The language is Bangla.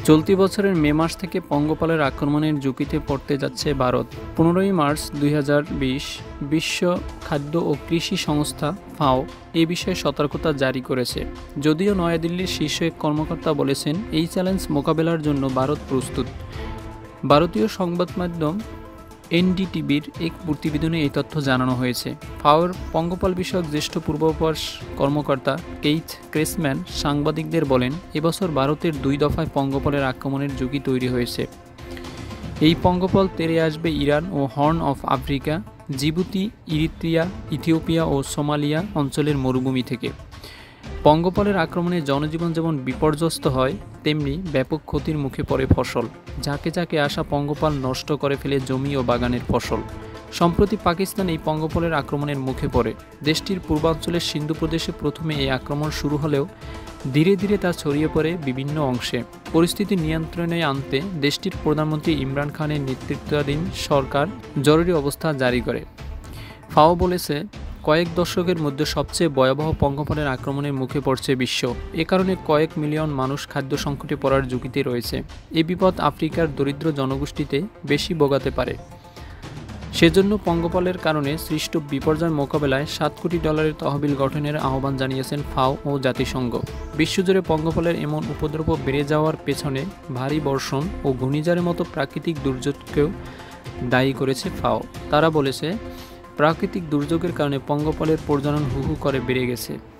চলতি বছরের মে মাস থেকে পঙ্গপালের আক্রমণের ঝুঁকিতে পড়তে যাচ্ছে ভারত। 15ই মার্চ 2020 বিশ্ব খাদ্য ও কৃষি সংস্থা ফাও এ বিষয়ে সতর্কতা জারি করেছে। যদিও নয়াদিল্লির শীর্ষ এক কর্মকর্তা বলেছেন, এই চ্যালেঞ্জ মোকাবেলার জন্য ভারত প্রস্তুত। ভারতীয় সংবাদ মাধ্যম এনডিটিভির এক প্রতিবেদনে এই তথ্য জানানো হয়েছে। ফাওর পঙ্গপাল বিষয়ক জ্যেষ্ঠ পূর্বাভাস কর্মকর্তা কেইথ ক্রেসম্যান সাংবাদিকদের বলেন, এবছর ভারতের 2 দফায় পঙ্গপালের আক্রমণের ঝুঁকি তৈরি হয়েছে। এই পঙ্গপাল তেড়ে আসবে ইরান ও horn of Africa, Djibouti, Eritrea, Ethiopia ও সোমালিয়া অঞ্চলের মরুভূমি থেকে। পঙ্গপালের আক্রমণে জনজীবন যেমন বিপর্যস্ত হয়, তেমনি ব্যাপক ক্ষতির মুখে পড়ে ফসল। ঝাঁকে ঝাঁকে আসা পঙ্গপাল নষ্ট করে ফেলে জমি ও বাগানের ফসল। সম্প্রতি পাকিস্তান এই পঙ্গপালের আক্রমণের মুখে পড়ে। দেশটির পূর্বাঞ্চলের সিন্ধু প্রদেশে প্রথমে এই আক্রমণ শুরু হলেও ধীরে ধীরে তা ছড়িয়ে পড়ে বিভিন্ন অংশে। পরিস্থিতি নিয়ন্ত্রণে আনতে দেশটির প্রধানমন্ত্রী ইমরান খানের নেতৃত্বাধীন সরকার জরুরি অবস্থা জারি করে। ফাও বলেছে, কয়েক দশকের মধ্যে সবচেয়ে ভয়াবহ পঙ্গপালের আক্রমণের মুখে পড়ছে বিশ্ব। এ কারণে কয়েক মিলিয়ন মানুষ খাদ্য সংকটে পড়ার ঝুঁকিতে রয়েছে। এই বিপদ আফ্রিকার দরিদ্র জনগোষ্ঠীতে বেশি ভোগাতে পারে। সেজন্য পঙ্গপালের কারণে সৃষ্ট বিপর্যয় মোকাবেলায় $7 কোটি তহবিল গঠনের আহ্বান জানিয়েছেন ফাও ও জাতিসংঘ। বিশ্বজুড়ে পঙ্গপালের এমন উপদ্রব বেড়ে যাওয়ার পেছনে ভারী বর্ষণ ও ঘূর্ণিঝড়ের মতো প্রাকৃতিক দুর্যোগকেও দায়ী করেছে ফাও। তারা বলেছে, প্রাকৃতিক দুর্যোগের কারণে পঙ্গপালের প্রজনন হু হু করে বেড়ে গেছে।